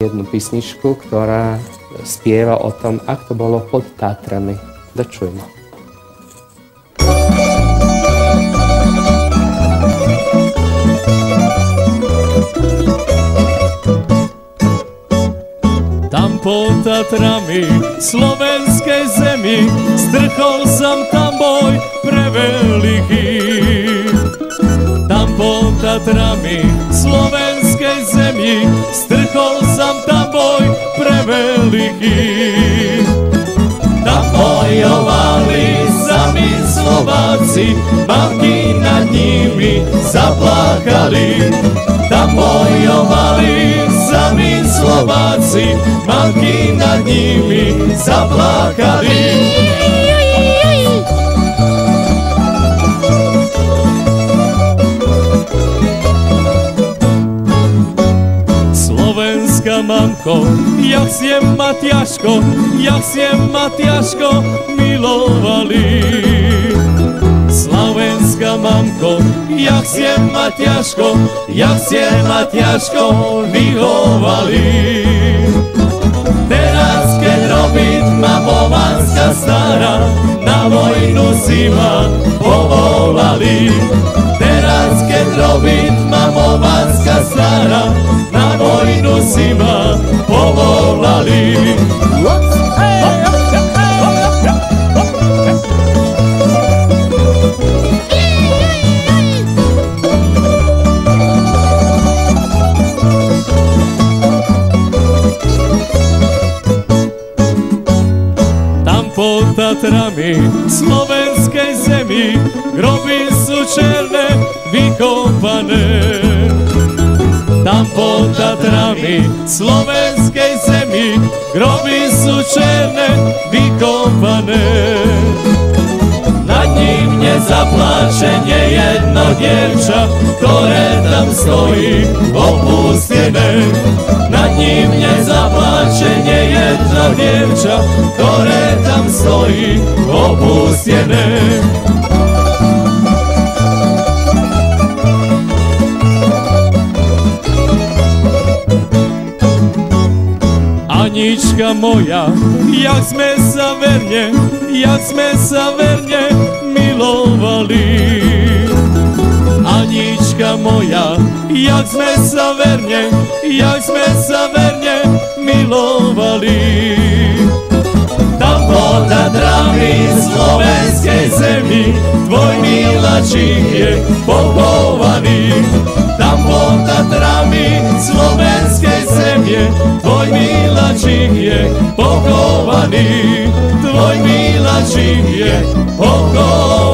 jednu písničku, ktorá spieva o tom, ako to bolo pod Tátrami. Dočujmo. Tam pod Tatrami, slovenskej zemi, strchol som tam boj preveliký. Tam pod Tatrami, slovenskej zemi, strchol som tam boj preveliký. Tam bojovali sami Slováci, mamky nad nimi zaplakali. Tam bojovali sami Slováci, mamky nad nimi zaplakali. Slovenská mamko, jak sie ma ťažko milovali. Slovenská mamko, jak sie ma ťažko vychovali. Teraz, keď robiť mamovanská stará, na vojnu si ma povolali. Teraz, keď robiť mamovanská stará, na vojnu si ma povolali. Pod Tatrami, slovenskej zemi, groby sú černé, vykopané. Tam pod Tatrami, slovenskej zemi, groby sú černé, vykopané. Nad ním nezapláče nejedno dievča, ktoré tam stojí opustené. Nad ním nezapláče nejedno dievča, ktoré tam stojí opustené. Anička moja, jak sme sa verne milovali. Anička moja, jak sme sa verne milovali. Tam pod Tatrami, slovenskej zemi, tvoj miláčik je pochovaný. Tam pod Tatrami, slovenskej zemi, tvoj miláčik je pochovaný. Tvoj miláčik je pochovaný.